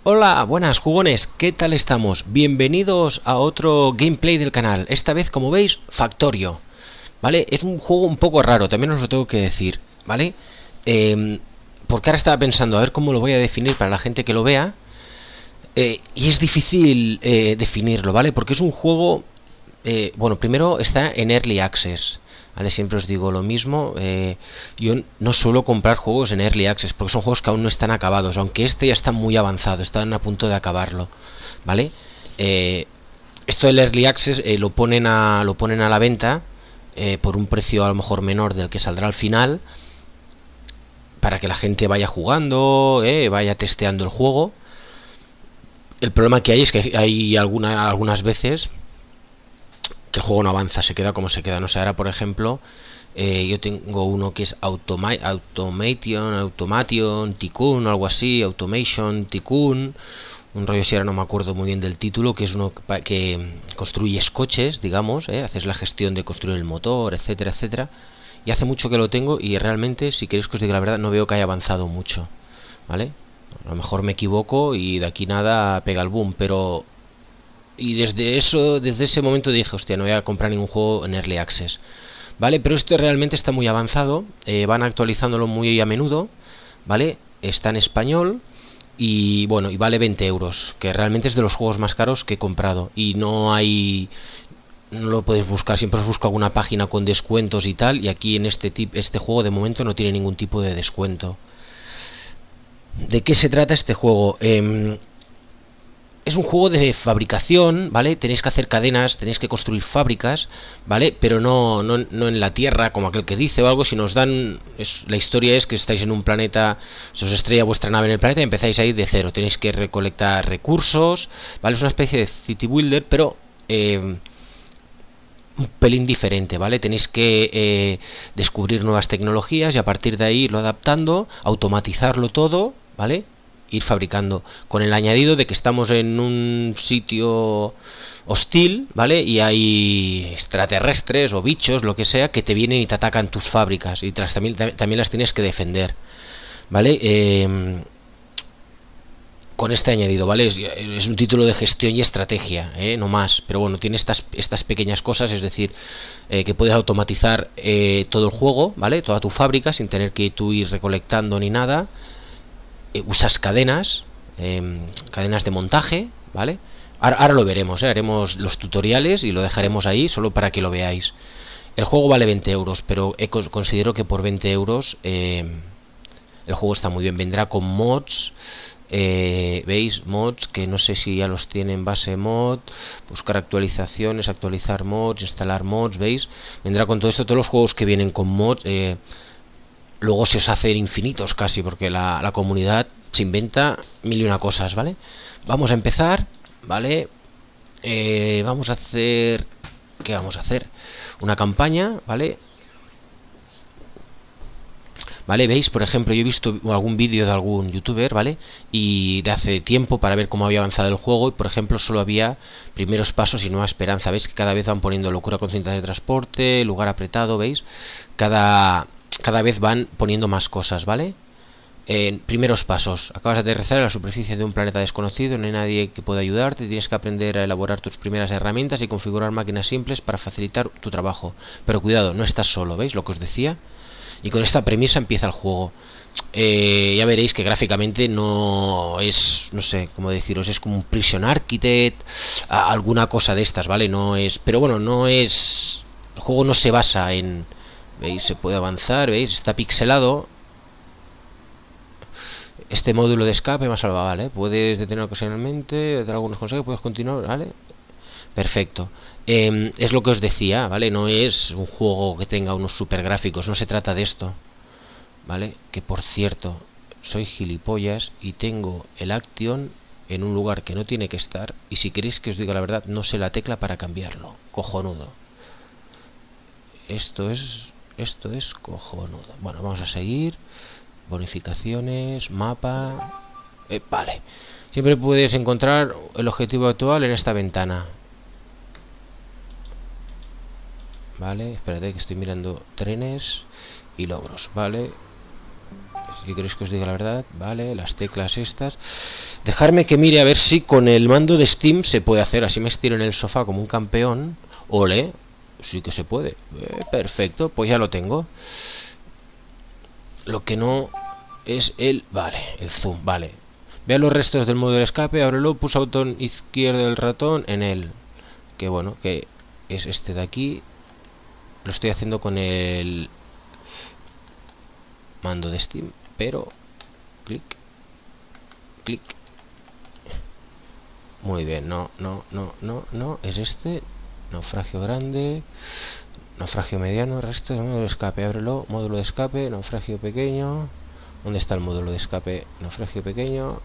Hola, buenas jugones, ¿qué tal estamos? Bienvenidos a otro gameplay del canal. Esta vez, como veis, Factorio. ¿Vale? Es un juego un poco raro, también os lo tengo que decir, ¿vale? Porque ahora estaba pensando a ver cómo lo voy a definir para la gente que lo vea. Y es difícil definirlo, ¿vale? Porque es un juego... bueno, primero está en Early Access. ¿Vale? Siempre os digo lo mismo. Yo no suelo comprar juegos en Early Access porque son juegos que aún no están acabados, aunque este ya está muy avanzado, están a punto de acabarlo, ¿vale? Esto del Early Access lo ponen a la venta por un precio a lo mejor menor del que saldrá al final, para que la gente vaya jugando, vaya testeando el juego. El problema que hay es que hay algunas veces que el juego no avanza, se queda como se queda. No sé, ahora por ejemplo, yo tengo uno que es Automation Tycoon, algo así, Automation Tycoon, un rollo así, ahora no me acuerdo muy bien del título, que es uno que construyes coches, digamos, haces la gestión de construir el motor, etcétera, etcétera. Y hace mucho que lo tengo y realmente, si queréis que os diga la verdad, no veo que haya avanzado mucho, ¿vale? A lo mejor me equivoco y de aquí nada pega el boom, pero... Y desde ese momento dije, hostia, no voy a comprar ningún juego en Early Access. ¿Vale? Pero esto realmente está muy avanzado. Van actualizándolo muy a menudo. ¿Vale? Está en español. Y bueno, y vale 20 euros. Que realmente es de los juegos más caros que he comprado. Y no hay... No lo puedes buscar. Siempre os busco alguna página con descuentos y tal. Y aquí en este juego de momento no tiene ningún tipo de descuento. ¿De qué se trata este juego? Es un juego de fabricación, ¿vale? Tenéis que hacer cadenas, tenéis que construir fábricas, ¿vale? Pero no en la Tierra, como aquel que dice o algo, si nos dan... la historia es que estáis en un planeta, se os estrella vuestra nave en el planeta y empezáis ahí de cero. Tenéis que recolectar recursos, ¿vale? Es una especie de City Builder, pero... un pelín diferente, ¿vale? Tenéis que descubrir nuevas tecnologías y a partir de ahí irlo adaptando, automatizarlo todo, ¿vale? Ir fabricando, con el añadido de que estamos en un sitio hostil, ¿vale? Y hay extraterrestres o bichos, lo que sea, que te vienen y te atacan tus fábricas y también las tienes que defender, ¿vale? Con este añadido, ¿vale? Es un título de gestión y estrategia, no más, pero bueno, tiene estas pequeñas cosas, es decir, que puedes automatizar todo el juego, ¿vale? Toda tu fábrica sin tener que tú ir recolectando ni nada. Usas cadenas, cadenas de montaje, ¿vale? Ahora lo veremos, haremos los tutoriales y lo dejaremos ahí solo para que lo veáis. El juego vale 20 euros, pero considero que por 20 euros el juego está muy bien. Vendrá con mods, veis, mods que no sé si ya los tienen, base mod, buscar actualizaciones, actualizar mods, instalar mods, veis. Vendrá con todo esto, todos los juegos que vienen con mods. Luego se os hacen infinitos casi, porque la comunidad se inventa mil y una cosas, ¿vale? Vamos a empezar, ¿vale? Vamos a hacer... ¿Qué vamos a hacer? Una campaña, ¿vale? ¿Vale? ¿Veis? Por ejemplo, yo he visto algún vídeo de algún youtuber, ¿vale? Y de hace tiempo para ver cómo había avanzado el juego y, por ejemplo, solo había primeros pasos y nueva esperanza. ¿Veis? Que cada vez van poniendo locura con cintas de transporte, lugar apretado, ¿veis? Cada vez van poniendo más cosas, ¿vale? Primeros pasos. Acabas de aterrizar en la superficie de un planeta desconocido, no hay nadie que pueda ayudarte, tienes que aprender a elaborar tus primeras herramientas y configurar máquinas simples para facilitar tu trabajo. Pero cuidado, no estás solo, ¿veis lo que os decía? Y con esta premisa empieza el juego. Ya veréis que gráficamente no es, no sé cómo deciros, es como un Prison Architect, alguna cosa de estas, ¿vale? No es, pero bueno, no es... El juego no se basa en... ¿Veis? Se puede avanzar, ¿veis? Está pixelado. Este módulo de escape me ha salvado, ¿vale? Puedes detener ocasionalmente, dar algunos consejos, puedes continuar, ¿vale? Perfecto. Es lo que os decía, ¿vale? No es un juego que tenga unos super gráficos, no se trata de esto, ¿vale? Que por cierto, soy gilipollas y tengo el Action en un lugar que no tiene que estar, y si queréis que os diga la verdad, no sé la tecla para cambiarlo. Cojonudo. Esto es cojonudo. Bueno, vamos a seguir. Bonificaciones, mapa... vale. Siempre puedes encontrar el objetivo actual en esta ventana. Vale, espérate que estoy mirando trenes y logros, vale. Si queréis que os diga la verdad, vale, las teclas estas. Dejarme que mire a ver si con el mando de Steam se puede hacer. Así me estiro en el sofá como un campeón. Ole, sí que se puede. Perfecto, pues ya lo tengo. Lo que no es el... Vale, el zoom, vale. Vea los restos del modo de escape, ábrelo, pulsa botón izquierdo del ratón en él. Que bueno, que es este de aquí. Lo estoy haciendo con el mando de Steam, pero clic, clic. Muy bien, no, es este. Naufragio grande, naufragio mediano, resto del módulo de escape, ábrelo, módulo de escape, naufragio pequeño. ¿Dónde está el módulo de escape? Naufragio pequeño.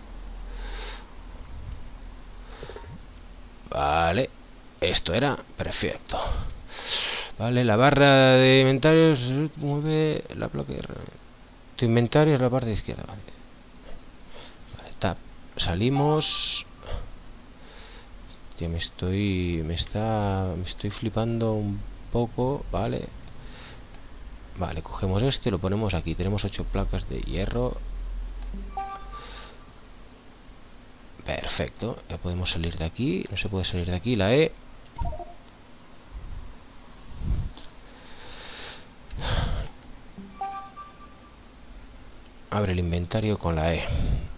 Vale, esto era perfecto. Vale, la barra de inventarios mueve la placa. Tu inventario es la parte izquierda. Vale, vale, tab. Salimos. Tío, me estoy flipando un poco. Vale. Vale, cogemos este, lo ponemos aquí. Tenemos 8 placas de hierro. Perfecto, ya podemos salir de aquí. No se puede salir de aquí, la E. Abre el inventario con la E.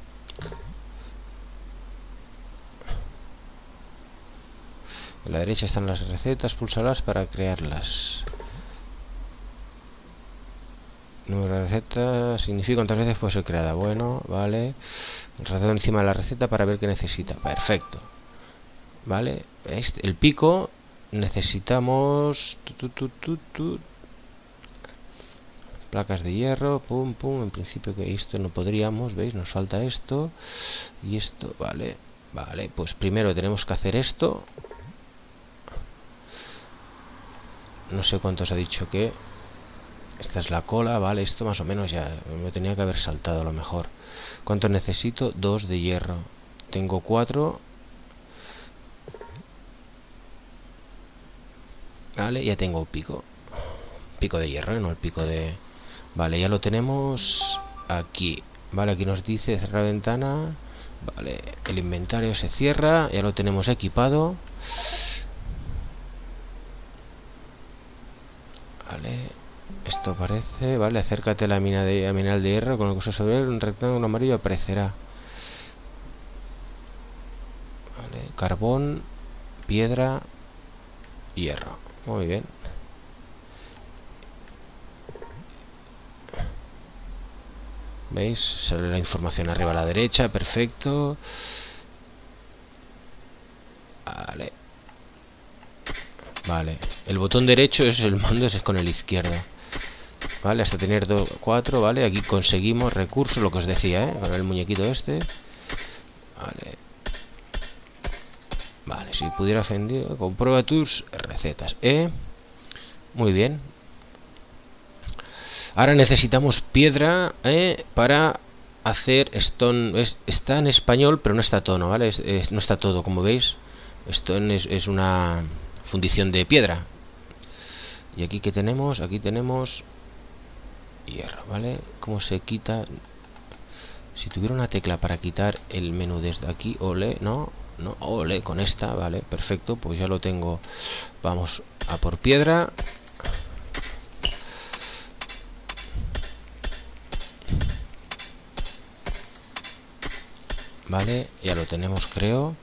A la derecha están las recetas, púlsalas para crearlas. Número de receta significa cuántas veces puede ser creada. Bueno, vale. El ratón encima de la receta para ver qué necesita. Perfecto. Vale. El pico necesitamos placas de hierro. Pum, pum. En principio que esto no podríamos. ¿Veis? Nos falta esto. Y esto. Vale. Vale. Pues primero tenemos que hacer esto. No sé cuánto os ha dicho que... Esta es la cola, vale, esto más o menos ya me tenía que haber saltado a lo mejor. ¿Cuánto necesito? 2 de hierro. Tengo 4. Vale, ya tengo un pico. Pico de hierro, no el pico de... Vale, ya lo tenemos aquí. Vale, aquí nos dice cerrar ventana. Vale, el inventario se cierra. Ya lo tenemos equipado. Vale... Esto parece... Vale, acércate a la mina de mineral de hierro. Con el curso sobre él, un rectángulo amarillo aparecerá. Vale, carbón, piedra, hierro. Muy bien. ¿Veis? Sale la información arriba a la derecha. Perfecto. Vale. Vale. El botón derecho es el mando, es con el izquierdo. Vale, hasta tener 4, vale, aquí conseguimos recursos, lo que os decía, con el muñequito este. Vale. Vale, si pudiera ofender, comprueba tus recetas, muy bien. Ahora necesitamos piedra, para hacer stone. Está en español, pero no está a tono, ¿vale? No está todo, como veis. Stone es una fundición de piedra. Y aquí que tenemos, aquí tenemos... hierro, ¿vale? ¿Cómo se quita? Si tuviera una tecla para quitar el menú desde aquí, ole, no, ole, con esta, vale, perfecto, pues ya lo tengo. Vamos a por piedra. Vale, ya lo tenemos, creo.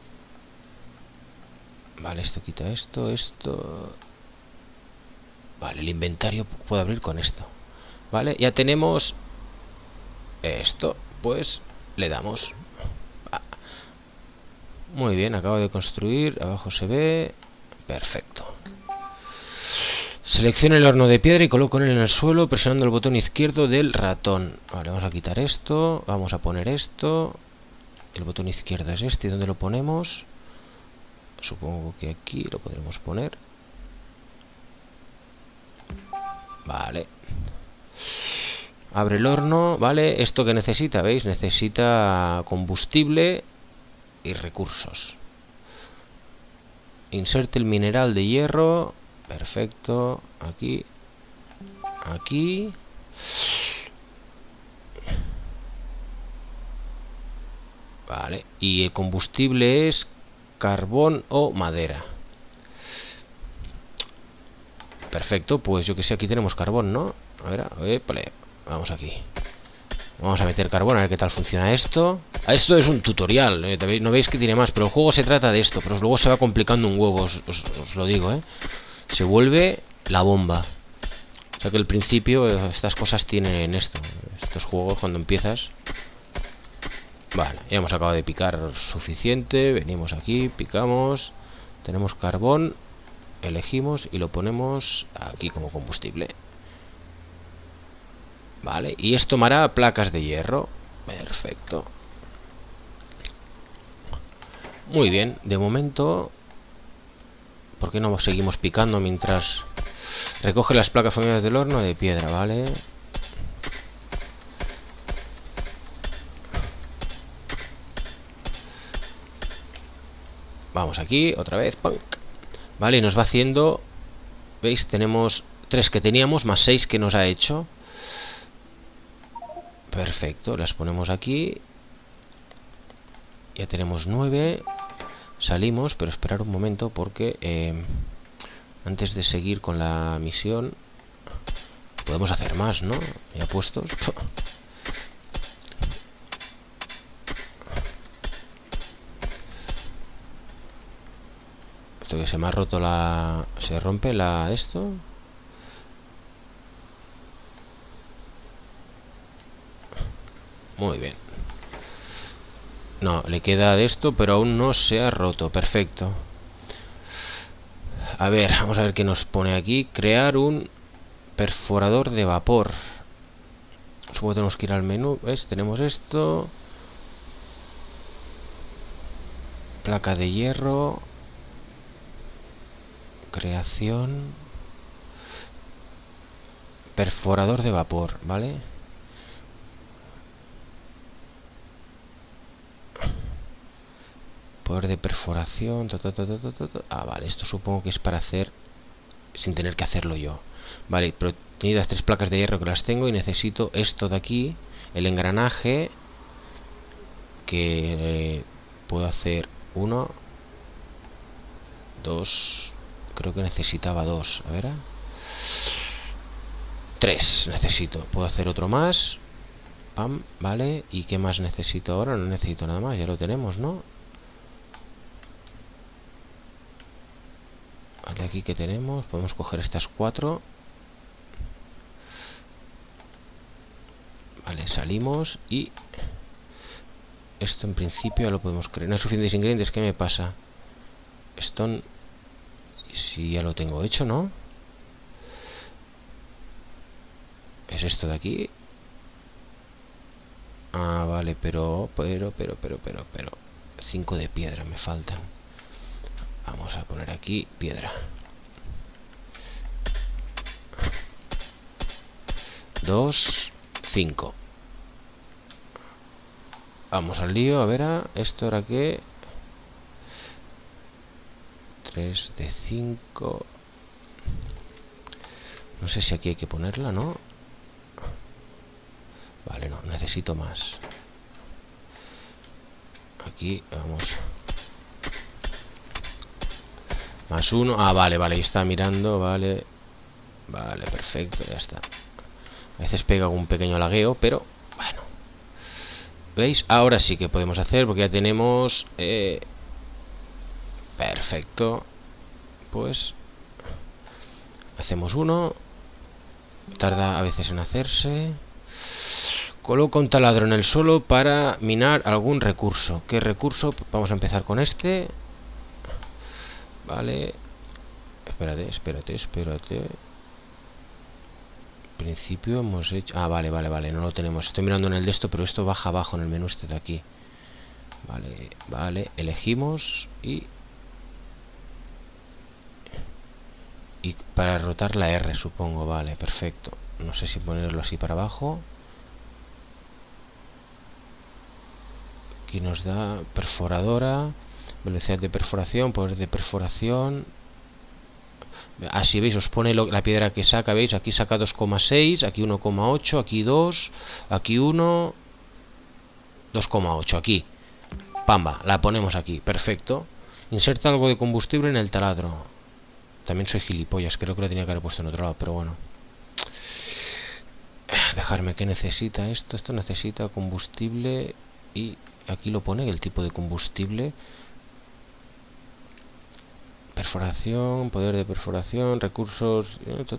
Vale, esto quita esto. Vale, el inventario puedo abrir con esto. Vale, ya tenemos esto, pues le damos. Muy bien, acabo de construir, abajo se ve. Perfecto. Selecciona el horno de piedra y coloco en el suelo presionando el botón izquierdo del ratón. Vale, vamos a quitar esto, vamos a poner esto. El botón izquierdo es este, ¿dónde lo ponemos? Supongo que aquí lo podremos poner. Vale. Abre el horno, ¿vale? Esto que necesita, ¿veis? Necesita combustible y recursos. Inserte el mineral de hierro. Perfecto. Aquí. Aquí. Vale, y el combustible es carbón o madera. Perfecto, pues yo que sé, aquí tenemos carbón, ¿no? A ver, vale, vamos aquí. Vamos a meter carbón, a ver qué tal funciona esto. Esto es un tutorial, no veis que tiene más, pero el juego se trata de esto. Pero luego se va complicando un huevo, os lo digo, Se vuelve la bomba. O sea que al principio estas cosas tienen esto. Estos juegos cuando empiezas... Vale, ya hemos acabado de picar suficiente. Venimos aquí, picamos. Tenemos carbón. Elegimos y lo ponemos aquí como combustible. Vale, y esto tomará placas de hierro. Perfecto. Muy bien, de momento... ¿Por qué no seguimos picando mientras... Recoge las placas familiares del horno de piedra, ¿vale? Vamos aquí, otra vez. ¡Punk! Vale, y nos va haciendo... ¿Veis? Tenemos 3 que teníamos, más 6 que nos ha hecho. Perfecto, las ponemos aquí. Ya tenemos 9. Salimos, pero esperar un momento porque antes de seguir con la misión podemos hacer más, ¿no? Ya puestos. Esto que se me ha roto la... ¿Se rompe la... esto? Muy bien. No, le queda de esto, pero aún no se ha roto. Perfecto. A ver, vamos a ver qué nos pone aquí. Crear un perforador de vapor. Supongo que tenemos que ir al menú. ¿Ves? Tenemos esto. Placa de hierro. Creación. Perforador de vapor, ¿vale? Poder de perforación. Ah, vale, esto supongo que es para hacer sin tener que hacerlo yo. Vale, pero tengo las 3 placas de hierro que las tengo y necesito esto de aquí, el engranaje, que puedo hacer 1, 2, creo que necesitaba 2, a ver, 3 necesito, puedo hacer otro más, pam, vale, y qué más necesito ahora, no necesito nada más, ya lo tenemos, ¿no? Vale, aquí que tenemos, podemos coger estas 4. Vale, salimos y esto en principio ya lo podemos crear. No hay suficientes ingredientes, ¿qué me pasa? Esto, si ya lo tengo hecho, ¿no? Es esto de aquí. Ah, vale, pero 5 de piedra me faltan. Vamos a poner aquí piedra. 2, 5. Vamos al lío, a ver, esto era que 3 de 5. No sé si aquí hay que ponerla, ¿no? Vale, no, necesito más. Aquí, vamos. Más 1. Ah, vale, vale, ahí está mirando, vale. Vale, perfecto, ya está. A veces pega un pequeño lagueo, pero bueno. ¿Veis? Ahora sí que podemos hacer, porque ya tenemos... perfecto. Pues... hacemos uno. Tarda a veces en hacerse. Coloca un taladro en el suelo para minar algún recurso. ¿Qué recurso? Vamos a empezar con este. Vale. Espérate. En principio hemos hecho... Ah, vale, no lo tenemos. Estoy mirando en el de esto, pero esto baja abajo en el menú este de aquí. Vale, elegimos y para rotar la R, supongo. Vale, perfecto. No sé si ponerlo así para abajo. Aquí nos da perforadora, velocidad de perforación, poder de perforación. Así veis, os pone la piedra que saca, veis, aquí saca 2,6, aquí 1,8, aquí 2, aquí 1, 2,8, aquí. Pamba, la ponemos aquí, perfecto. Inserta algo de combustible en el taladro. También soy gilipollas, creo que lo tenía que haber puesto en otro lado, pero bueno. Dejarme, que necesita esto. Esto necesita combustible. Y aquí lo pone, el tipo de combustible. Perforación, poder de perforación, recursos.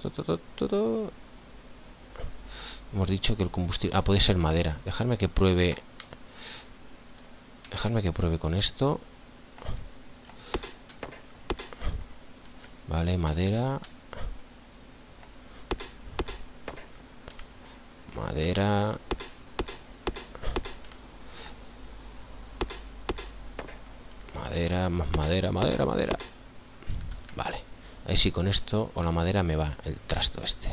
Hemos dicho que el combustible... Ah, puede ser madera. Dejarme que pruebe con esto. Vale, madera. Madera. Madera, más madera, madera. Vale. Ahí sí, con esto o la madera me va el trasto este.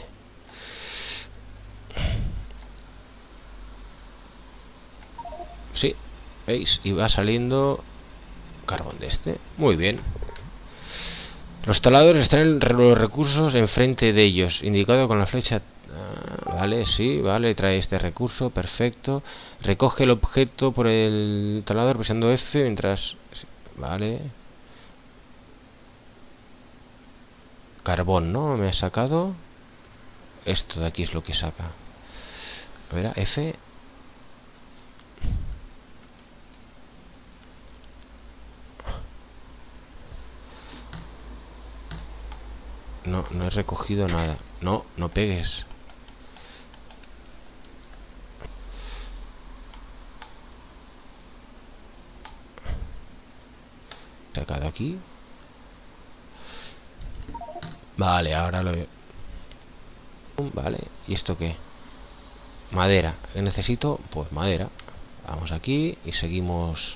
Sí, ¿veis? Y va saliendo carbón de este. Muy bien. Los taladros están los recursos enfrente de ellos, indicado con la flecha. Vale, sí, vale, trae este recurso, perfecto. Recoge el objeto por el taladro presionando F mientras... Vale. Carbón, ¿no? Me ha sacado. Esto de aquí es lo que saca. A ver, F. No, no he recogido nada. No, no pegues. Sacado aquí. Vale, ahora lo veo. Vale, ¿y esto qué? Madera. ¿Qué necesito? Pues madera. Vamos aquí y seguimos.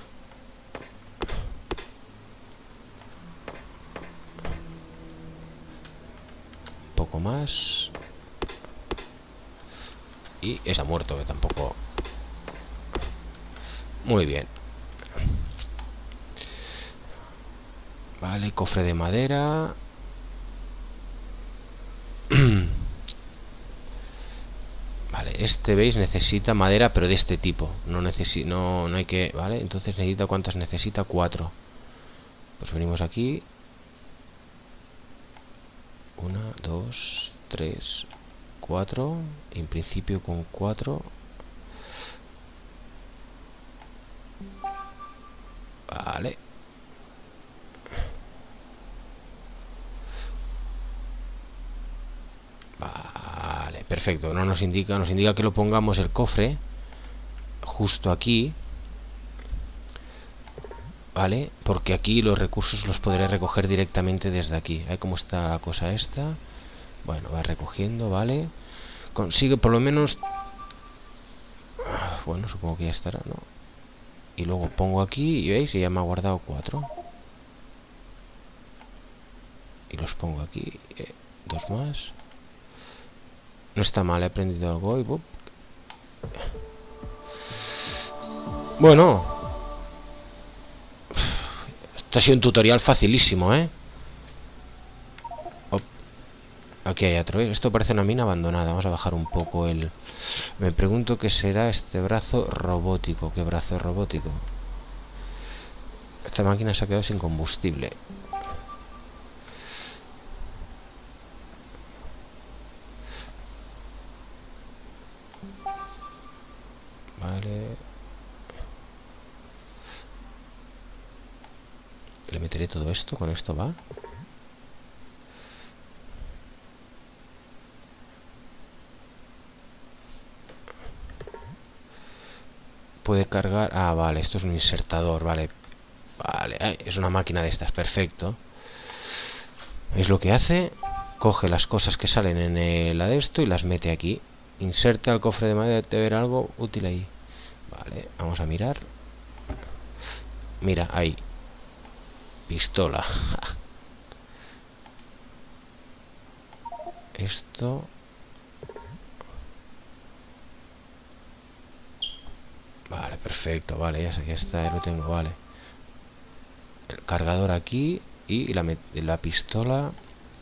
Un poco más. Y está muerto, que tampoco. Muy bien. Vale, cofre de madera. Vale, este, ¿veis? Necesita madera, pero de este tipo. No hay que... Vale, entonces necesita... ¿Cuántas necesita? 4. Pues venimos aquí. 1, 2, 3, 4. En principio con 4. Vale. Vale, perfecto. No nos indica, nos indica que lo pongamos el cofre justo aquí. Vale, porque aquí los recursos los podré recoger directamente desde aquí. ¿Cómo está la cosa esta? Bueno, va recogiendo, vale. Consigue por lo menos... Bueno, supongo que ya estará, ¿no? Y luego pongo aquí y veis, y ya me ha guardado 4. Y los pongo aquí. 2 más. No está mal, he aprendido algo y... Bueno. Este ha sido un tutorial facilísimo, ¿eh? Aquí hay otro. Esto parece una mina abandonada. Vamos a bajar un poco el... Me pregunto qué será este brazo robótico. ¿Qué brazo robótico? Esta máquina se ha quedado sin combustible. Vale. Le meteré todo esto. Con esto va. Puede cargar... Ah, vale. Esto es un insertador. Vale. Vale. Es una máquina de estas. Perfecto. ¿Veis lo que hace? Coge las cosas que salen en la de esto y las mete aquí. Inserta el cofre de madera. Debe haber algo útil ahí. Vale. Vamos a mirar. Mira, ahí. Pistola. Esto. Vale, perfecto. Vale, ya está, ya lo tengo. Vale. El cargador aquí. Y la pistola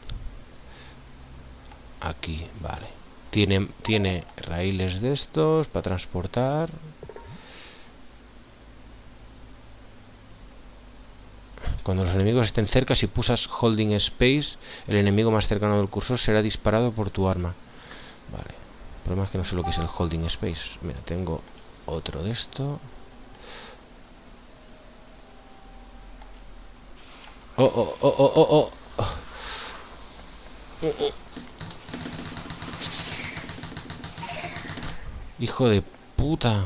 aquí. Vale. Tiene raíles de estos para transportar. Cuando los enemigos estén cerca, si pulsas Holding Space, el enemigo más cercano del cursor será disparado por tu arma. Vale. El problema es que no sé lo que es el Holding Space. Mira, tengo otro de esto. Oh, oh, oh, oh, oh, oh. Hijo de puta.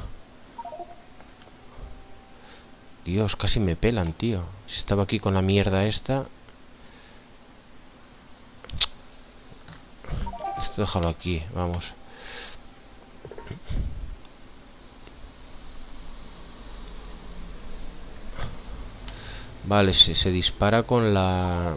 Dios, casi me pelan, tío. Si estaba aquí con la mierda esta. Esto déjalo aquí, vamos. Vale, se dispara con la...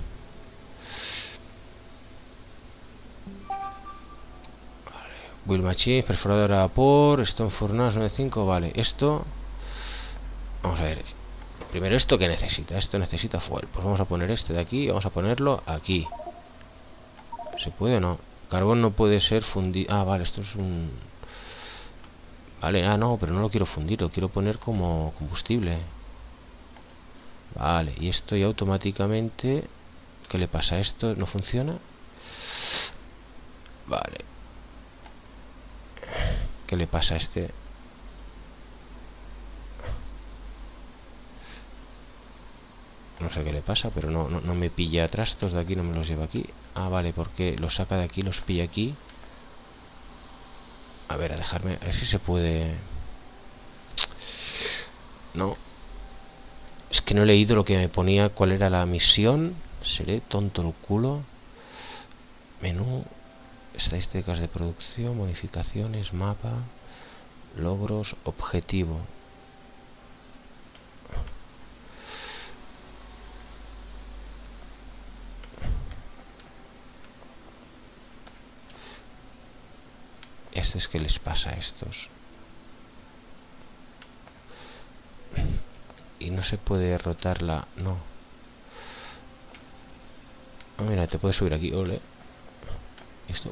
Build Machine, perforadora de vapor, Stone Furnace 95, vale, esto... Vamos a ver. Primero, ¿esto qué necesita? Esto necesita fuel. Pues vamos a poner este de aquí y vamos a ponerlo aquí. ¿Se puede o no? Carbón no puede ser fundido... Ah, vale, esto es un... Vale, ah, no, pero no lo quiero fundir, lo quiero poner como combustible. Vale, y esto ya automáticamente... ¿Qué le pasa a esto? ¿No funciona? Vale. ¿Qué le pasa a este? No sé qué le pasa, pero no me pilla atrás. Estos de aquí no me los lleva aquí. Ah, vale, porque los saca de aquí, los pilla aquí. A ver, a dejarme... A ver si se puede... No. Es que no he leído lo que me ponía, cuál era la misión. Seré tonto el culo. Menú. Estadísticas de producción, bonificaciones, mapa, logros, objetivo. Este es que les pasa a estos. Y no se puede derrotar la... No. Ah, mira, te puedes subir aquí, ole. Esto...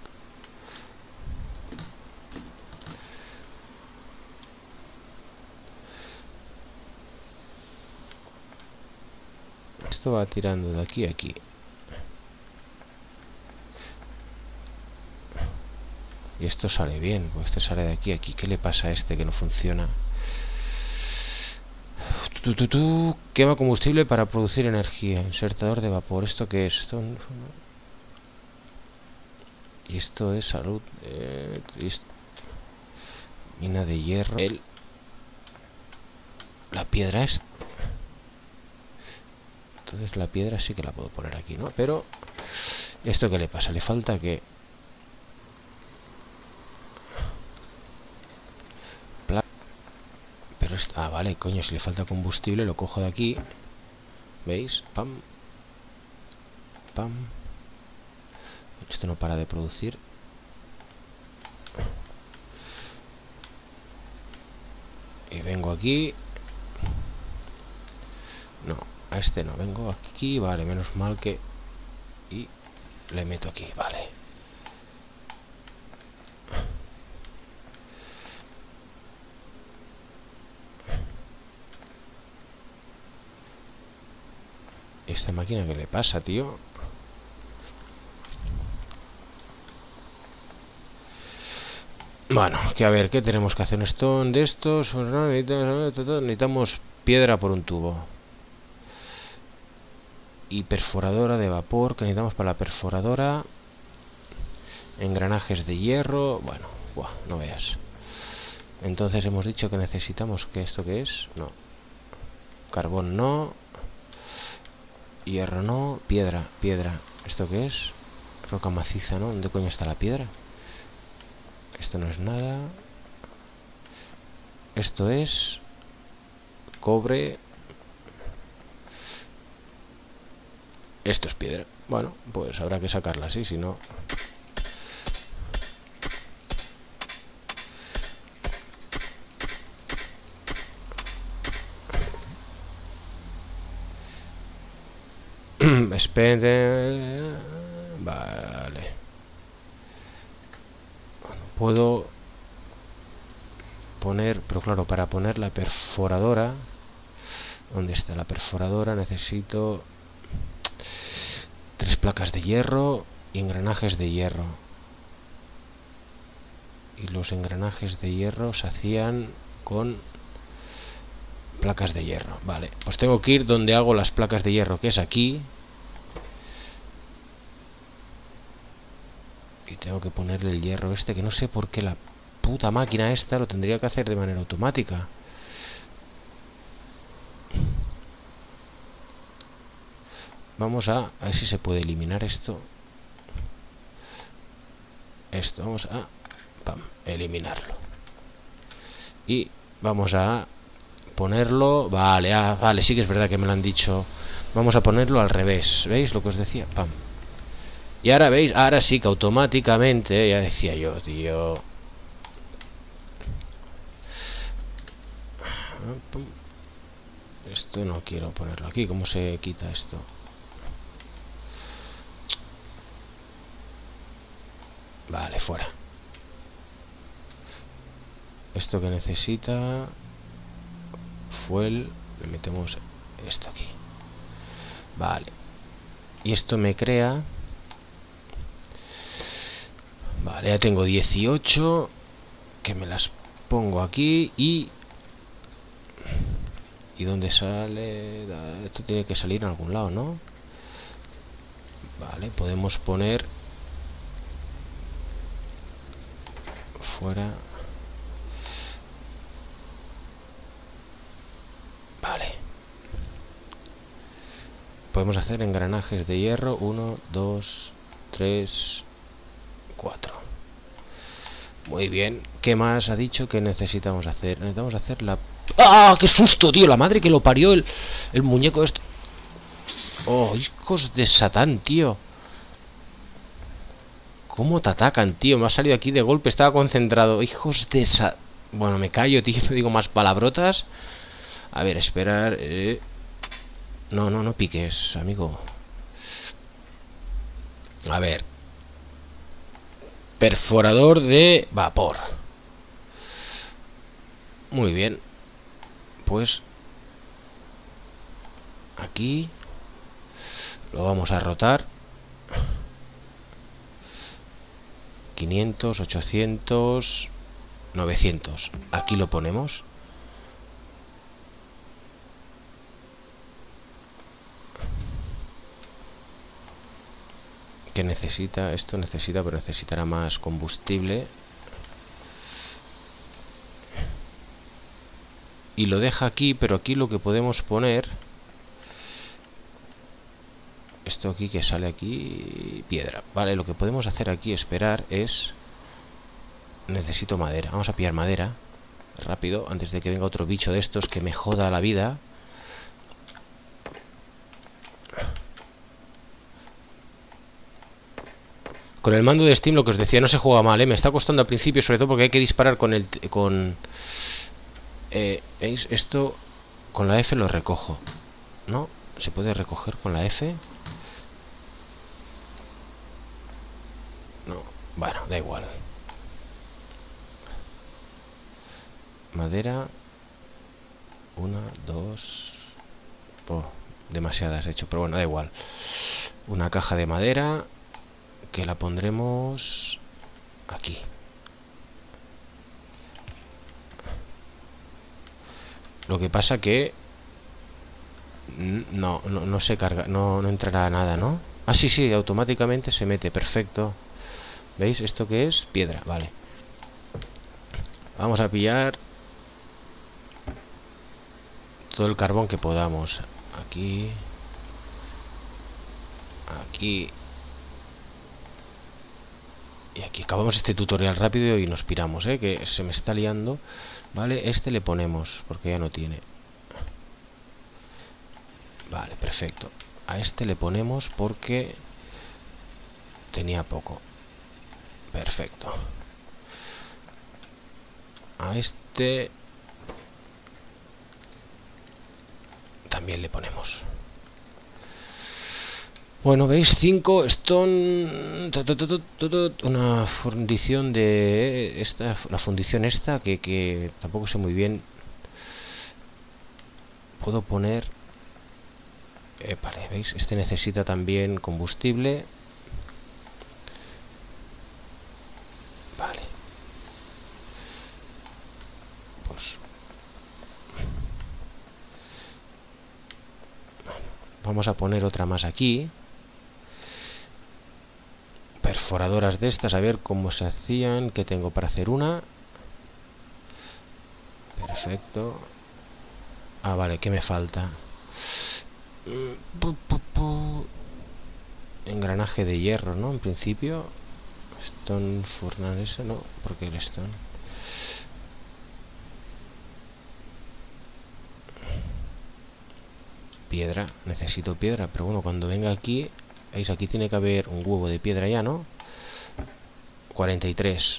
Esto va tirando de aquí a aquí. Y esto sale bien, pues este sale de aquí a aquí. ¿Qué le pasa a este que no funciona? Quema combustible para producir energía. Insertador de vapor. ¿Esto qué es? Esto... Y esto es salud. Mina de hierro. La piedra es... Entonces la piedra sí que la puedo poner aquí, ¿no? Pero... ¿Esto qué le pasa? Le falta que... Pero esto... Ah, vale, coño, si le falta combustible lo cojo de aquí. ¿Veis? Pam. Pam. Esto no para de producir. Y vengo aquí. No, a este no. Vengo aquí, vale, menos mal que... Y le meto aquí, vale. ¿Esta máquina qué le pasa, tío? Bueno, que a ver, ¿qué tenemos que hacer? Un stone de estos. Necesitamos piedra por un tubo. Y perforadora de vapor. Que necesitamos para la perforadora? Engranajes de hierro. Bueno, buah, no veas. Entonces hemos dicho que necesitamos... ¿Que esto qué es? No. Carbón no. Hierro no. Piedra, piedra. ¿Esto qué es? Roca maciza, ¿no? ¿Dónde coño está la piedra? Esto no es nada. Esto es... Cobre. Esto es piedra. Bueno, pues habrá que sacarla así, si no... Espere. Vale. Bueno, puedo poner... Pero claro, para poner la perforadora... ¿Dónde está la perforadora? Necesito 3 placas de hierro y engranajes de hierro. Y los engranajes de hierro se hacían con placas de hierro. Vale, pues tengo que ir donde hago las placas de hierro, que es aquí. Y tengo que ponerle el hierro este, que no sé por qué la puta máquina esta lo tendría que hacer de manera automática. Vamos a ver si se puede eliminar esto. Vamos a eliminarlo. Y vamos a ponerlo. Vale, vale, sí que es verdad que me lo han dicho. Vamos a ponerlo al revés. ¿Veis lo que os decía? Pam. Y ahora veis, ahora sí que automáticamente, ya decía yo, tío. Esto no quiero ponerlo aquí. ¿Cómo se quita esto? Vale, fuera. Esto que necesita fuel, le metemos esto aquí. Vale. Y esto me crea. Vale, ya tengo 18. Que me las pongo aquí y... ¿Y dónde sale? Esto tiene que salir en algún lado, ¿no? Vale, podemos poner... Fuera. Vale. Podemos hacer engranajes de hierro. 1, 2, 3, 4. Muy bien. ¿Qué más ha dicho que necesitamos hacer? Necesitamos hacer la... ¡Ah! ¡Qué susto, tío! La madre que lo parió el muñeco este. ¡Oh, hijos de Satán, tío! ¿Cómo te atacan, tío? Me ha salido aquí de golpe. Estaba concentrado. Hijos de Satán. Bueno, me callo, tío. No digo más palabrotas. A ver, esperar. No piques, amigo. A ver. Perforador de vapor. Muy bien. Pues aquí lo vamos a rotar. 500, 800, 900. Aquí lo ponemos. Que necesita, esto necesita, pero necesitará más combustible. Y lo deja aquí, pero aquí lo que podemos poner... Esto aquí que sale aquí... Piedra. Vale, lo que podemos hacer aquí, esperar, es... Necesito madera. Vamos a pillar madera. Rápido, antes de que venga otro bicho de estos que me joda la vida. Con el mando de Steam, lo que os decía, no se juega mal, ¿eh? Me está costando al principio, sobre todo porque hay que disparar con el... ¿veis? Esto con la F lo recojo. ¿No? ¿Se puede recoger con la F? No. Bueno, da igual. Madera. 1, 2... Oh, demasiadas he hecho, pero bueno, da igual. Una caja de madera que la pondremos aquí. Lo que pasa que no se carga, no entrará nada, ¿no? Ah, sí, automáticamente se mete, perfecto. ¿Veis? ¿Esto qué es? Piedra, vale. Vamos a pillar todo el carbón que podamos. Aquí. Aquí. Y aquí acabamos este tutorial rápido y nos piramos, que se me está liando. Vale, este le ponemos, porque ya no tiene. Vale, perfecto. A este le ponemos porque tenía poco. Perfecto. A este también le ponemos. Bueno, veis, 5 stone, una fundición de esta, la fundición esta que tampoco sé muy bien puedo poner... vale, ¿veis? Este necesita también combustible. Vale. Pues... bueno, vamos a poner otra más aquí. Perforadoras de estas, a ver cómo se hacían. ¿Qué tengo para hacer una? Perfecto. Ah, vale, ¿qué me falta? Engranaje de hierro, ¿no? En principio. Stone furnace, no, porque el stone. Piedra, necesito piedra, pero bueno, cuando venga aquí, veis, aquí tiene que haber un huevo de piedra ya, ¿no? 43.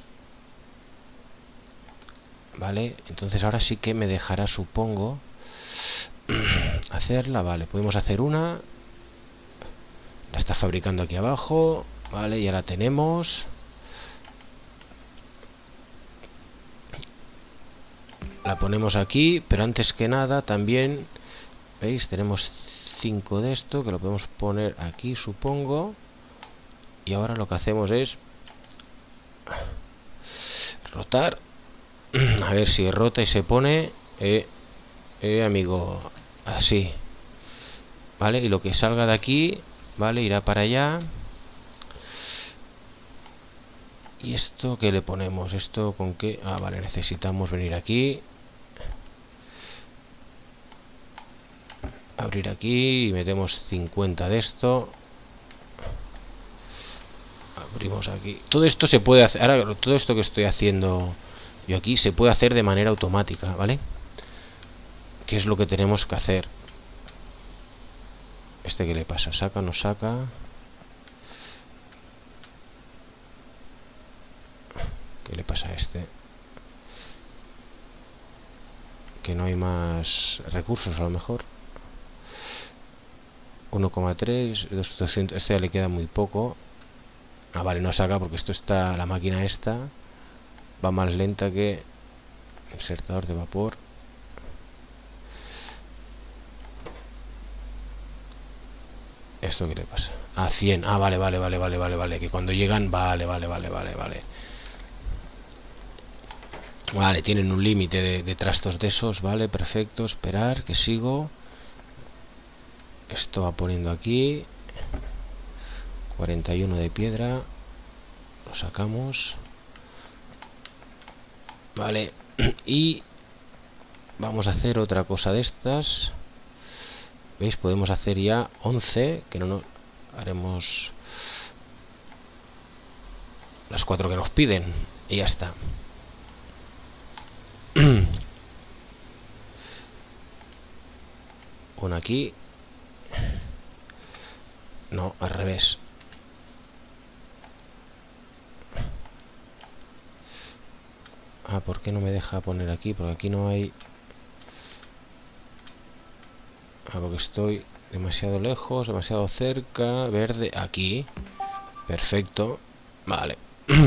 Vale, entonces ahora sí que me dejará, supongo, hacerla. Vale, podemos hacer una. La está fabricando aquí abajo. Vale, ya la tenemos. La ponemos aquí, pero antes que nada también, ¿veis? Tenemos 5 de esto, que lo podemos poner aquí, supongo. Y ahora lo que hacemos es rotar. A ver si rota y se pone, amigo, así. Vale, y lo que salga de aquí, vale, irá para allá. ¿Y esto qué le ponemos? ¿Esto con qué? Ah, vale, necesitamos venir aquí. Abrir aquí y metemos 50 de esto. Abrimos aquí. Todo esto se puede hacer. Ahora, todo esto que estoy haciendo yo aquí se puede hacer de manera automática, ¿vale? ¿Qué es lo que tenemos que hacer? ¿Este qué le pasa? ¿Saca o no saca? ¿Qué le pasa a este? Que no hay más recursos a lo mejor. 1,3, 200. Este ya le queda muy poco. Ah, vale, no saca porque esto está... La máquina esta va más lenta que... Insertador de vapor. ¿Esto qué le pasa? A 100. Ah, vale, vale. Que cuando llegan... Vale. Vale, tienen un límite de trastos de esos. Vale, perfecto. Esperar, que sigo. Esto va poniendo aquí. 41 de piedra. Lo sacamos. Vale. Y vamos a hacer otra cosa de estas. ¿Veis? Podemos hacer ya 11. Que no nos haremos las 4 que nos piden. Y ya está. Una aquí. No, al revés. Ah, ¿por qué no me deja poner aquí? Porque aquí no hay... Ah, porque estoy demasiado lejos, demasiado cerca. Verde, aquí. Perfecto. Vale.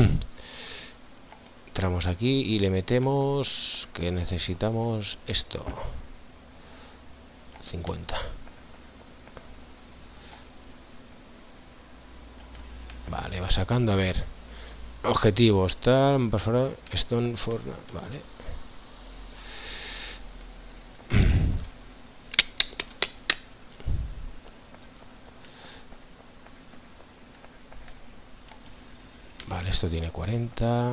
Entramos aquí y le metemos... Que necesitamos esto. 50. Vale, va sacando, a ver. Objetivos, tal, perforar, stone for... Vale. Vale, esto tiene 40,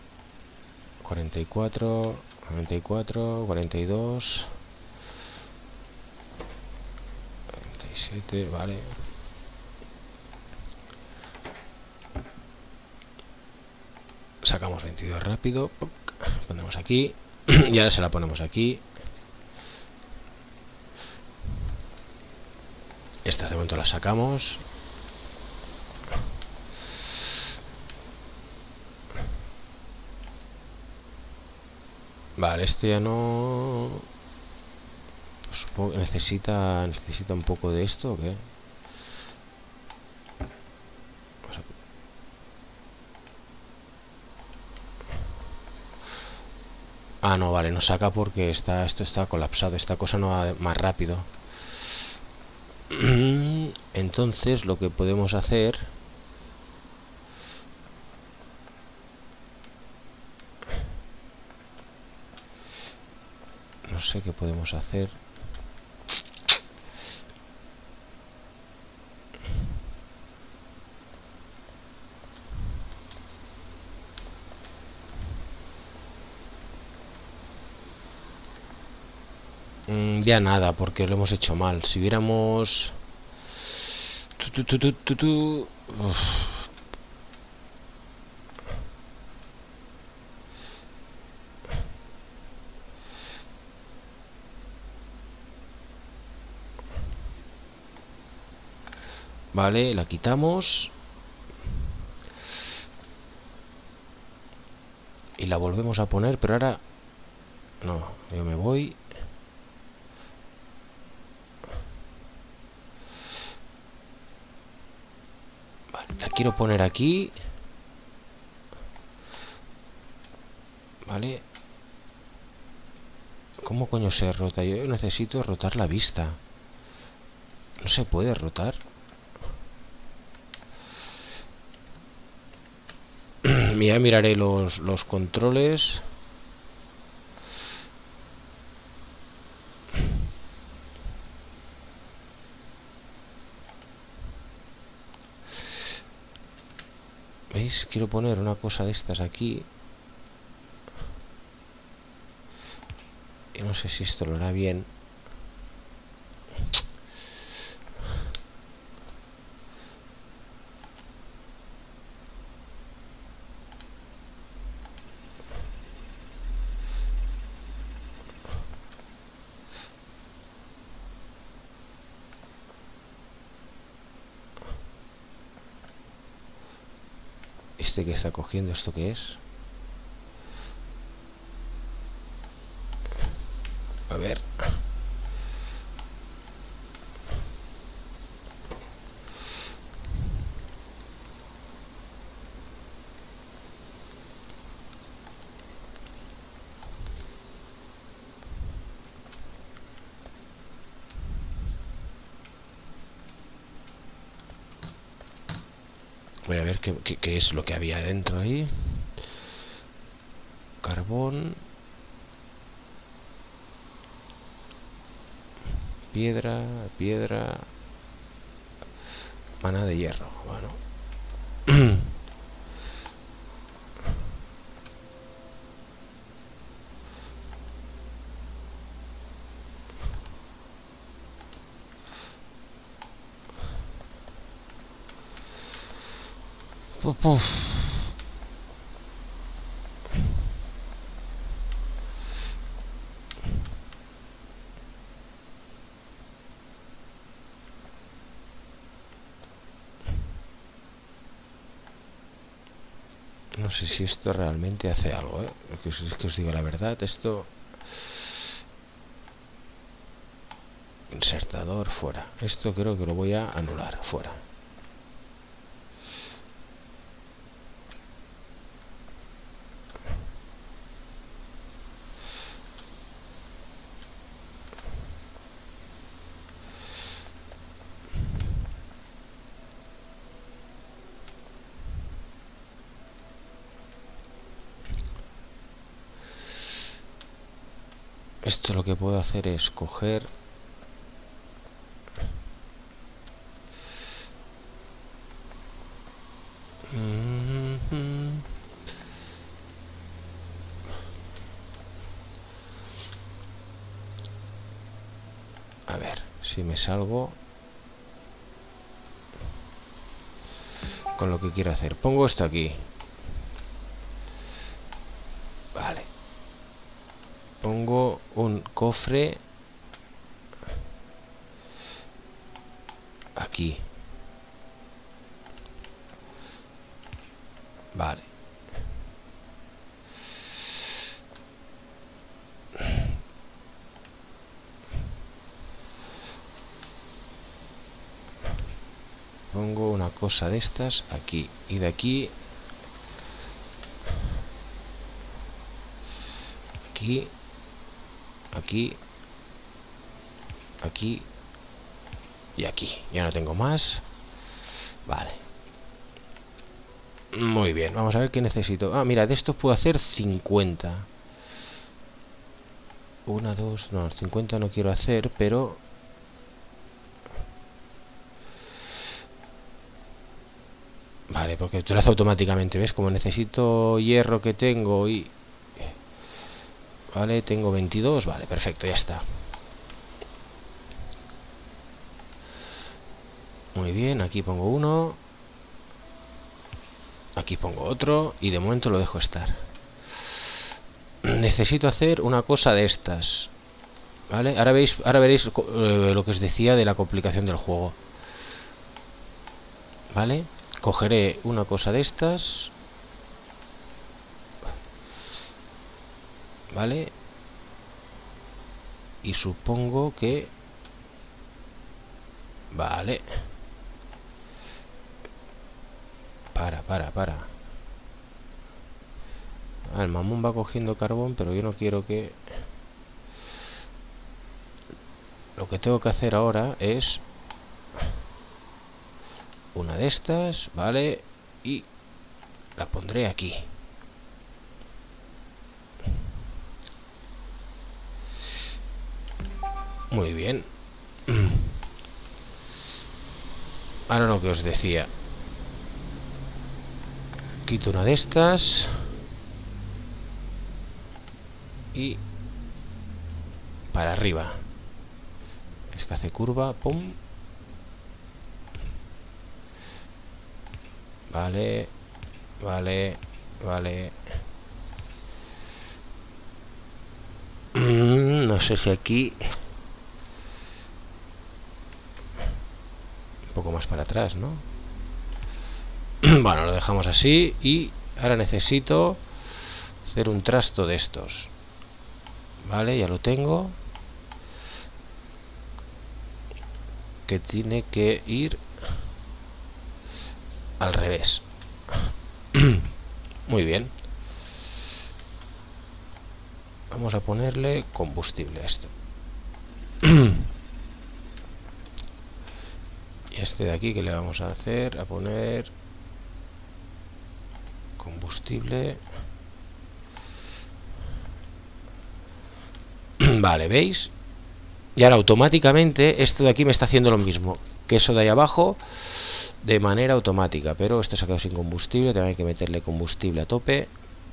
44, 94, 42, 47, vale. Sacamos 22 rápido, ponemos aquí y ahora se la ponemos aquí. Esta de momento la sacamos. Vale, este ya no... Pues supongo que necesita un poco de esto, ¿o qué? Ah, no, vale, no saca porque esto está colapsado. Esta cosa no va más rápido. Entonces lo que podemos hacer... No sé qué podemos hacer. Ya nada, porque lo hemos hecho mal. Si hubiéramos... Uf. Vale, la quitamos. Y la volvemos a poner, pero ahora... No, yo me voy... La quiero poner aquí. Vale. ¿Cómo coño se rota? Yo necesito rotar la vista. No se puede rotar. Ya miraré los controles. ¿Veis? Quiero poner una cosa de estas aquí. Y no sé si esto lo hará bien. ¿Este que está cogiendo? ¿Esto qué es? A ver. Voy a ver qué es lo que había dentro ahí. Carbón. Piedra. Mana de hierro. Bueno. Puf, puf. No sé si esto realmente hace algo, ¿eh? Es que os digo la verdad, esto... Insertador, fuera. Esto creo que lo voy a anular, fuera. Esto lo que puedo hacer es coger... A ver, si me salgo... Con lo que quiero hacer. Pongo esto aquí. Vale. Pongo un cofre... Aquí. Vale. Pongo una cosa de estas aquí. Y de aquí... aquí, aquí, aquí y aquí. Ya no tengo más. Vale. Muy bien, vamos a ver qué necesito. Ah, mira, de estos puedo hacer 50. Una, dos, no, 50 no quiero hacer, pero... Vale, porque tú lo haces automáticamente, ¿ves? Como necesito hierro que tengo y... Vale, tengo 22, vale, perfecto, ya está. Muy bien, aquí pongo uno. Aquí pongo otro y de momento lo dejo estar. Necesito hacer una cosa de estas. ¿Vale? Ahora veréis lo que os decía de la complicación del juego. ¿Vale? Cogeré una cosa de estas. ¿Vale? Y supongo que... Vale. Para. Ah, el mamón va cogiendo carbón, pero yo no quiero que... Lo que tengo que hacer ahora es... Una de estas, ¿vale? Y la pondré aquí. Muy bien. Ahora lo que os decía. Quito una de estas. Y para arriba. Es que hace curva, pum. Vale. No sé si aquí... Un poco más para atrás, ¿no? Bueno, lo dejamos así. Y ahora necesito hacer un trasto de estos. Vale, ya lo tengo. Que tiene que ir al revés. Muy bien. Vamos a ponerle combustible a esto. Y este de aquí, que le vamos a hacer? A poner combustible. Vale, ¿veis? Y ahora automáticamente esto de aquí me está haciendo lo mismo que eso de ahí abajo, de manera automática. Pero esto se ha quedado sin combustible. También hay que meterle combustible a tope.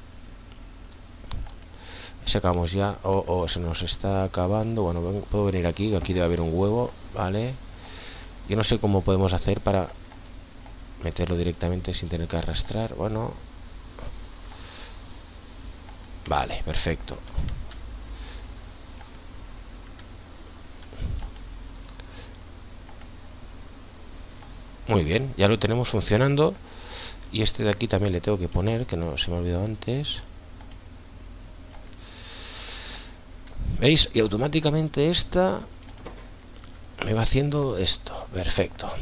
Sacamos ya. Se nos está acabando. Bueno, puedo venir aquí. Aquí debe haber un huevo. Vale. Yo no sé cómo podemos hacer para meterlo directamente sin tener que arrastrar. Bueno. Vale, perfecto. Muy bien, ya lo tenemos funcionando. Y este de aquí también le tengo que poner, que no se me ha olvidado antes. ¿Veis? Y automáticamente esta me va haciendo esto. Perfecto.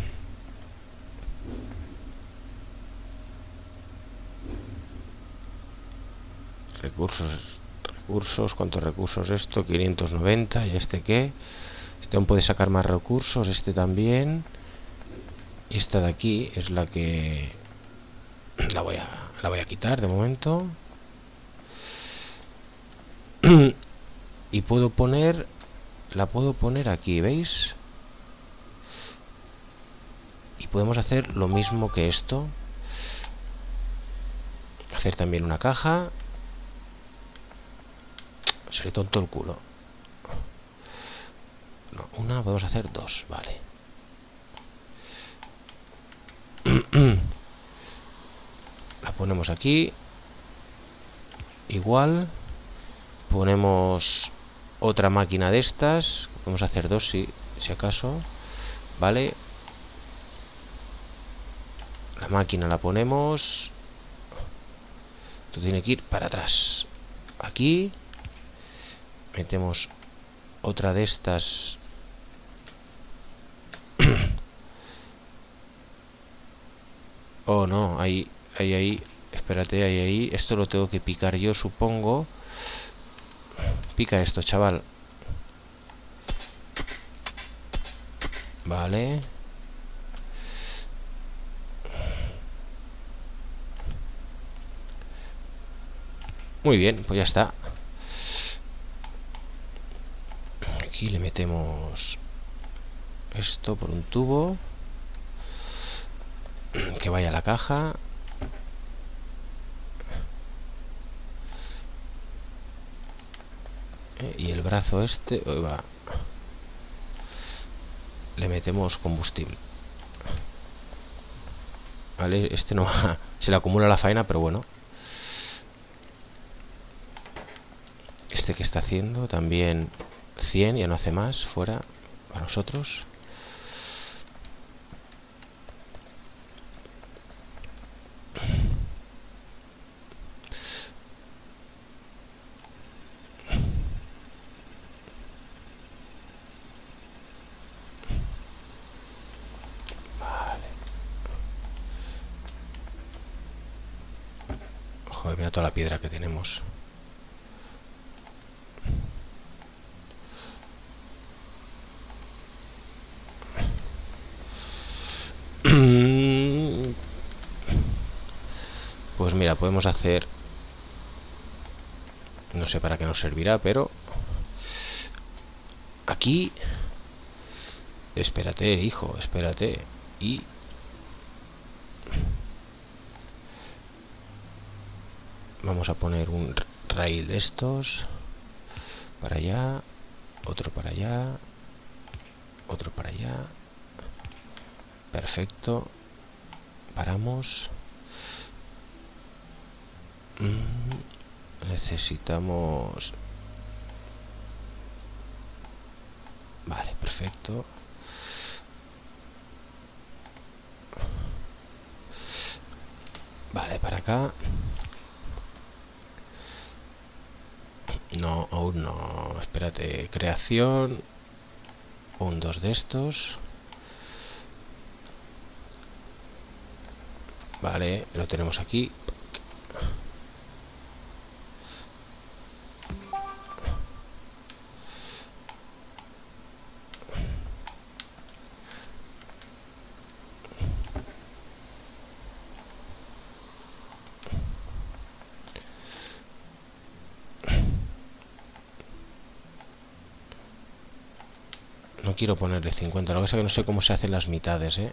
Recursos, ¿cuántos recursos esto? 590. ¿Y este qué? Este aún puede sacar más recursos, este también. Y esta de aquí es la que la voy a quitar de momento. Y puedo poner, la puedo poner aquí, ¿veis? Y podemos hacer lo mismo que esto. Hacer también una caja. Seré tonto el culo. No, una, podemos hacer dos, vale. La ponemos aquí. Igual. Ponemos otra máquina de estas. Podemos hacer dos, si acaso. Vale. La máquina la ponemos. Esto tiene que ir para atrás. Aquí. Metemos otra de estas. Oh, no, ahí. Espérate, ahí. Esto lo tengo que picar yo, supongo. pica esto, chaval. Vale. Muy bien, pues ya está. Aquí le metemos esto por un tubo que vaya a la caja. Y el brazo este, va, le metemos combustible. Vale, este no va, se le acumula la faena, pero bueno. Este que está haciendo también 100, ya no hace más, fuera para nosotros. Joder, mira toda la piedra que tenemos. Pues mira, podemos hacer... No sé para qué nos servirá, pero... Aquí... Espérate, hijo, espérate. Y... Vamos a poner un rail de estos. Para allá. Otro para allá. Otro para allá. Perfecto. Paramos. Necesitamos... Vale, perfecto. Vale, para acá. No, aún no. Espérate. Creación. Dos de estos. Vale, lo tenemos aquí. No quiero ponerle 50. Lo que pasa es que no sé cómo se hacen las mitades, ¿eh?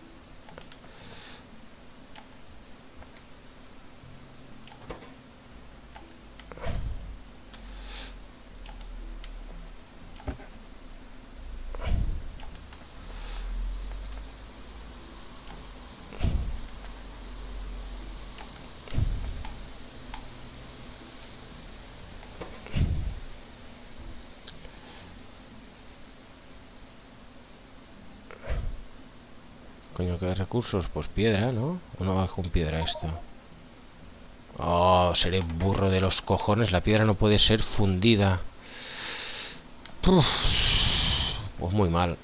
Coño, ¿qué recursos? Pues piedra, ¿no? ¿O no va con piedra esto? Oh, seré burro de los cojones. La piedra no puede ser fundida. Uf, pues muy mal.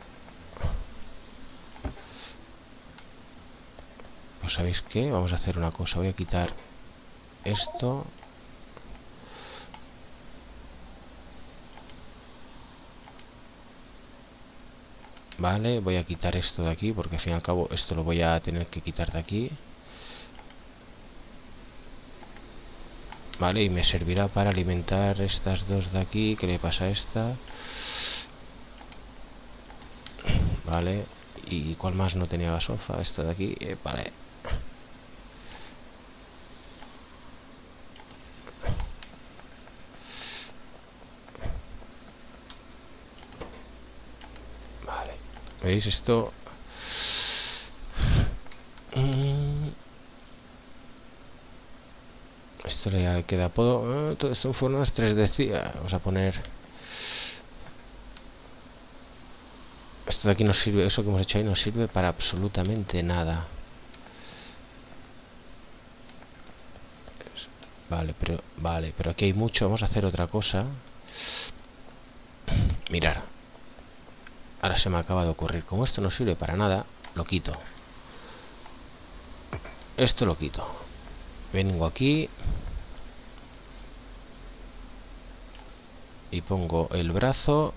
Pues ¿sabéis qué? Vamos a hacer una cosa. Voy a quitar esto. Vale, voy a quitar esto de aquí porque al fin y al cabo esto lo voy a tener que quitar de aquí. Vale, y me servirá para alimentar estas dos de aquí. ¿Qué le pasa a esta? Vale, ¿y cuál más no tenía gasofa? Esta de aquí, vale. Vale, ¿veis esto? Esto ya le queda todo. Todo esto fueron unas 3 decía. Vamos a poner... Esto de aquí no sirve, eso que hemos hecho ahí no sirve para absolutamente nada. Vale, pero aquí hay mucho. Vamos a hacer otra cosa. Mirar. Ahora se me acaba de ocurrir. Como esto no sirve para nada, lo quito. Esto lo quito. Vengo aquí. y pongo el brazo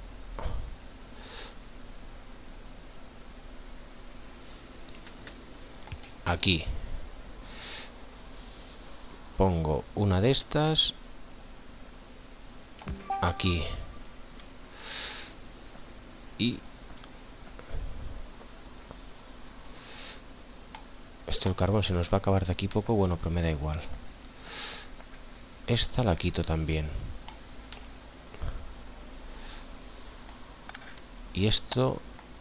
aquí, pongo una de estas aquí y esto, el carbón se nos va a acabar de aquí poco, bueno, pero me da igual. Esta la quito también. Y esto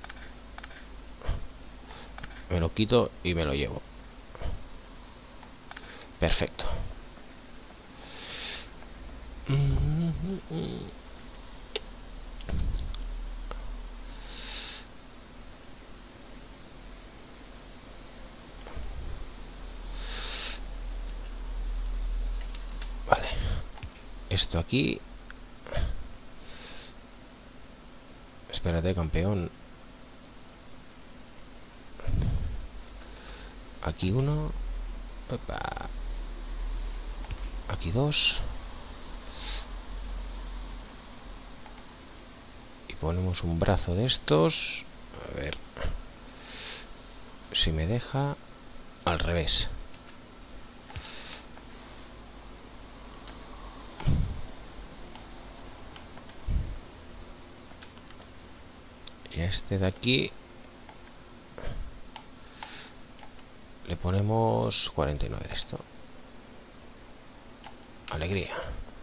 me lo quito y me lo llevo. Perfecto. Vale. Esto aquí. Espérate, campeón. Aquí uno. Opa. Aquí dos. Y ponemos un brazo de estos. A ver si me deja. Al revés. Y a este de aquí le ponemos 49 de esto. Alegría.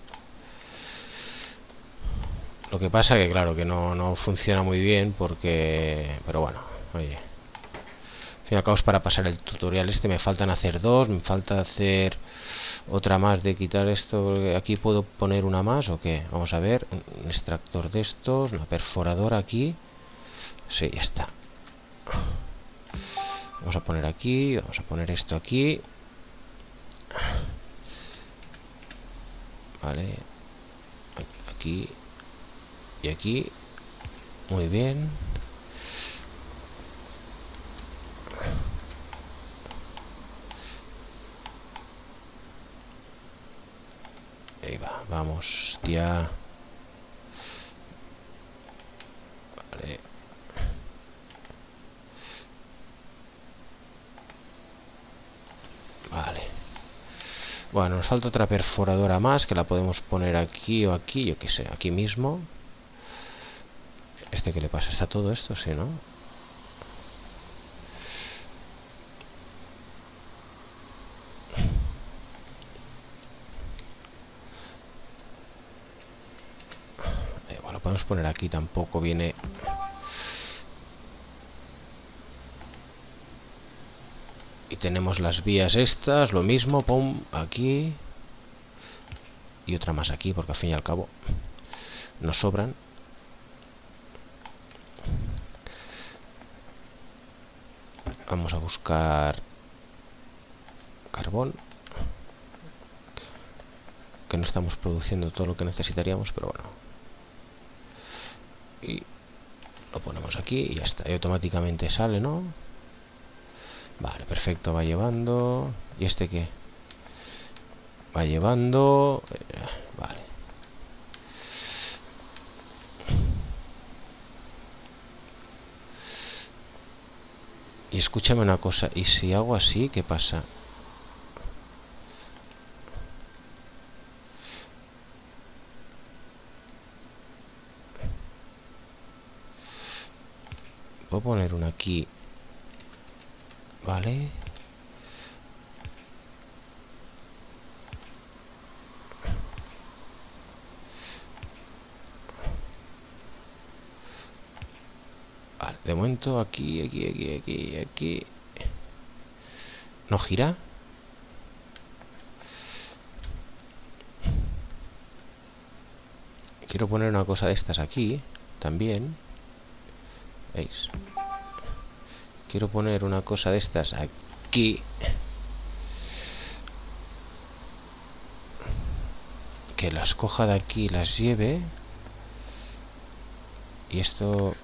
Lo que pasa que claro que no funciona muy bien porque... Pero bueno, oye. Al fin y al cabo es para pasar el tutorial este. Me faltan hacer dos. Me falta hacer otra más de quitar esto. Aquí puedo poner una más o qué. Vamos a ver. Un extractor de estos. Una perforadora aquí. Sí, ya está. Vamos a poner aquí. Vamos a poner esto aquí. Vale. Aquí. Y aquí. Muy bien. Ahí va. Vamos, hostia. Vale. Vale. Bueno, nos falta otra perforadora más que la podemos poner aquí o aquí, yo qué sé, aquí mismo. ¿Este qué le pasa? ¿Está todo esto? Sí, ¿no? Bueno, lo podemos poner aquí, tampoco viene... Y tenemos las vías estas, lo mismo, pum, aquí. Y otra más aquí, porque al fin y al cabo nos sobran. Vamos a buscar carbón, que no estamos produciendo todo lo que necesitaríamos, pero bueno. Y lo ponemos aquí y ya está. Y automáticamente sale, ¿no? Vale, perfecto, va llevando. ¿Y este qué? Va llevando... Vale. Y escúchame una cosa, ¿y si hago así, qué pasa? Voy a poner una aquí. Vale. Vale, de momento aquí. ¿No gira? Quiero poner una cosa de estas aquí también. ¿Veis? Quiero poner una cosa de estas aquí. Que las coja de aquí y las lleve. Y esto...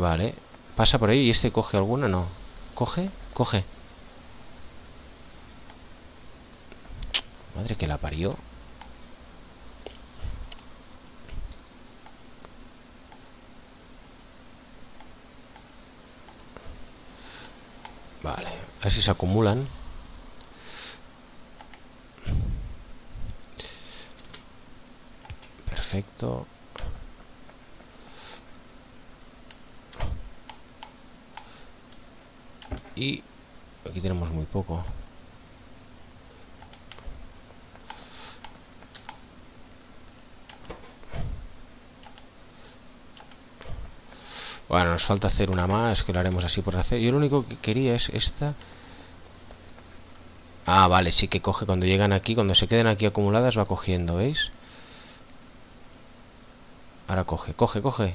Vale. Pasa por ahí y este coge alguna, no. ¿Coge? Coge. Madre que la parió. Vale. A ver si se acumulan. Perfecto. Y aquí tenemos muy poco. Bueno, nos falta hacer una más, que lo haremos así por hacer. Yo lo único que quería es esta. Ah, vale, sí que coge cuando llegan aquí, cuando se queden aquí acumuladas va cogiendo, ¿veis? Ahora coge, coge, coge.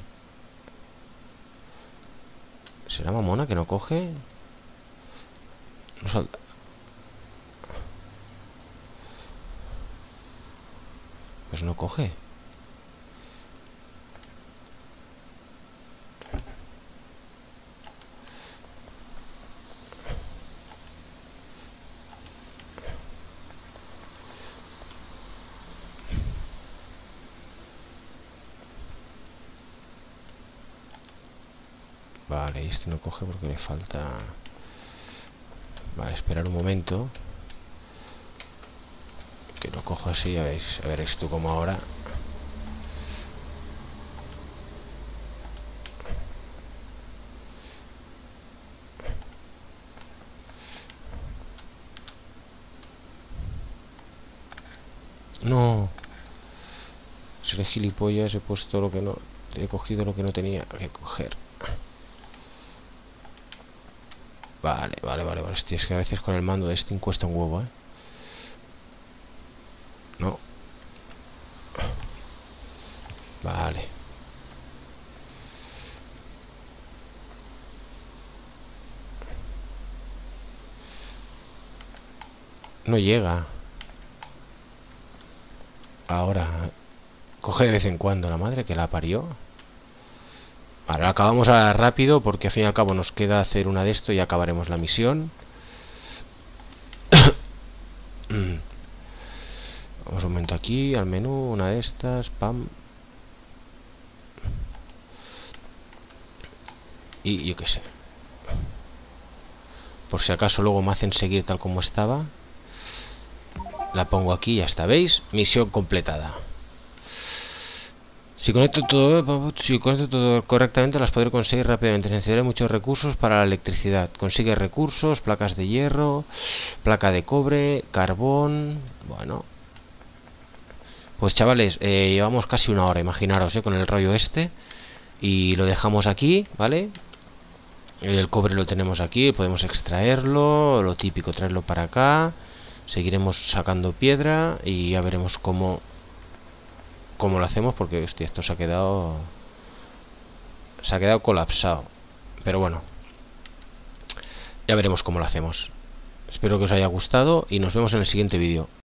¿Será mamona que no coge? No salta. Pues no coge. Vale, este no coge porque le falta. Vale, esperar un momento. Que lo cojo así, ya veis. A ver esto como ahora. No. Seré gilipollas, he puesto lo que no. He cogido lo que no tenía que coger. Vale, vale, vale, vale. Hostia, es que a veces con el mando de Steam cuesta un huevo, ¿eh? No. Vale. No llega. Ahora. Coge de vez en cuando, la madre que la parió. Vale, lo acabamos ahora rápido porque al fin y al cabo nos queda hacer una de esto y acabaremos la misión. Vamos un momento aquí, al menú, una de estas, pam. Y yo qué sé. Por si acaso luego me hacen seguir tal como estaba. La pongo aquí y ya está, ¿veis? Misión completada. Si conecto todo correctamente, las podré conseguir rápidamente. Necesitaré muchos recursos para la electricidad. Consigue recursos, placas de hierro, placa de cobre, carbón. Bueno. Pues chavales, llevamos casi una hora, imaginaros, con el rollo este. Y lo dejamos aquí, ¿vale? El cobre lo tenemos aquí, podemos extraerlo, lo típico, traerlo para acá. Seguiremos sacando piedra y ya veremos cómo lo hacemos, porque hostia, esto se ha quedado colapsado. Pero bueno, ya veremos cómo lo hacemos. Espero que os haya gustado y nos vemos en el siguiente vídeo.